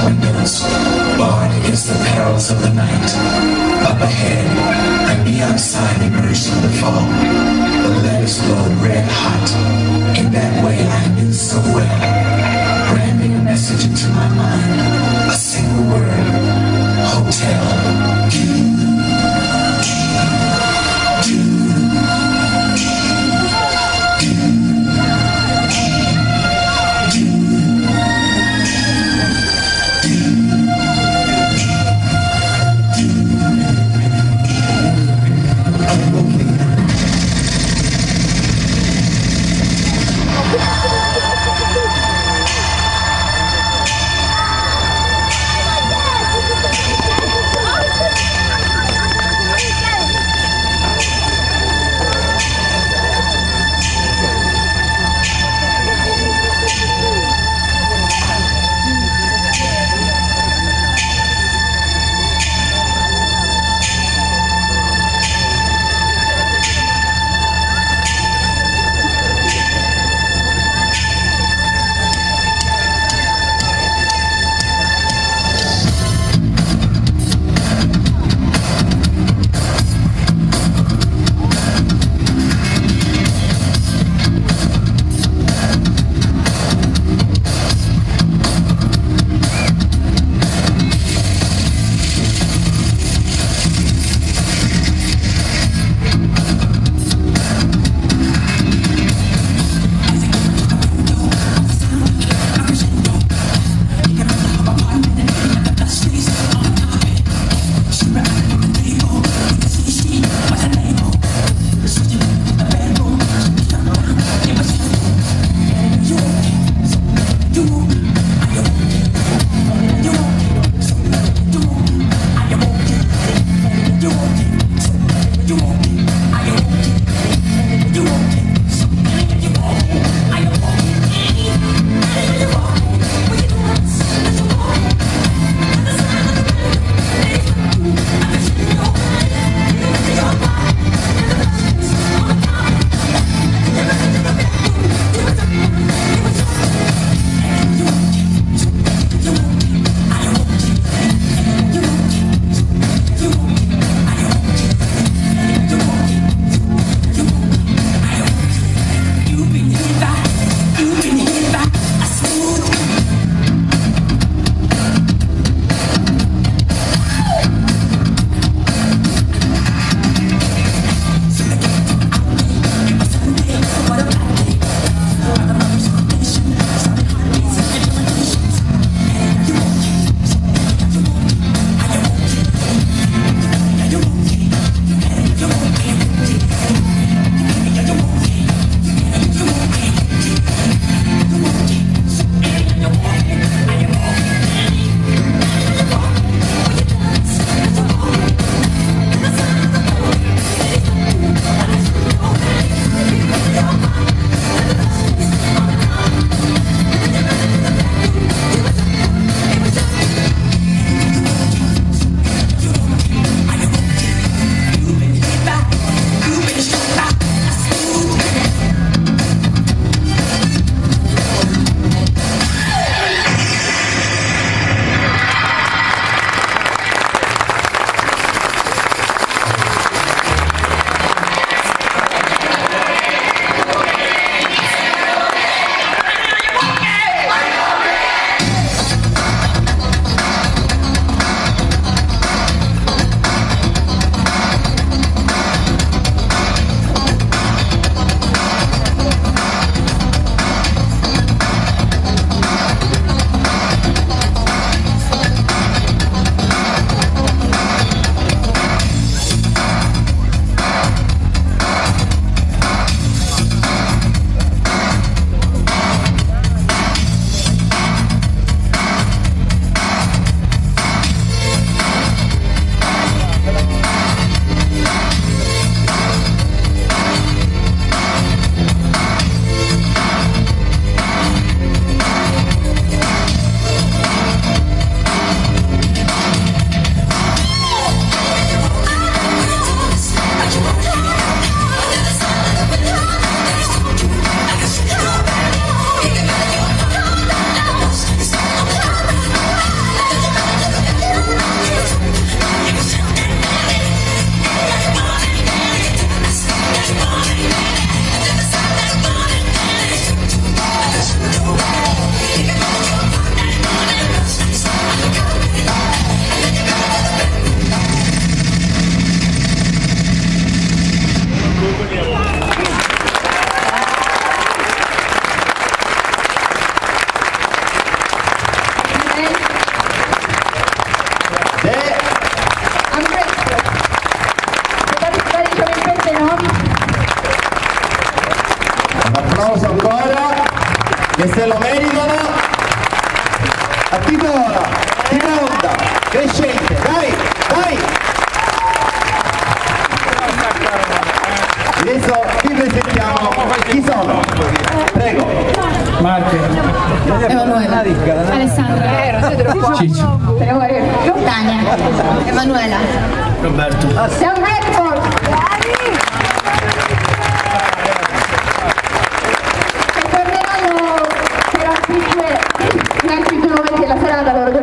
windows, barred against the perils of the night. Up ahead, a neon sign emerged from the fog. The letters glowed red hot. In that way I knew so well, branding a message into my mind. A single word: hotel. I'm grateful. Everybody come in person, no? Un applauso ancora, che se lo meritano. A chi vola, tira onda, crescente, dai, dai! Adesso vi presentiamo chi sono. Prego. Marco. Emanuela. Alessandra. Ciccio. Tania. Emanuela. Roberto. Siamo grateful. E torneranno per altri due momenti della serata loro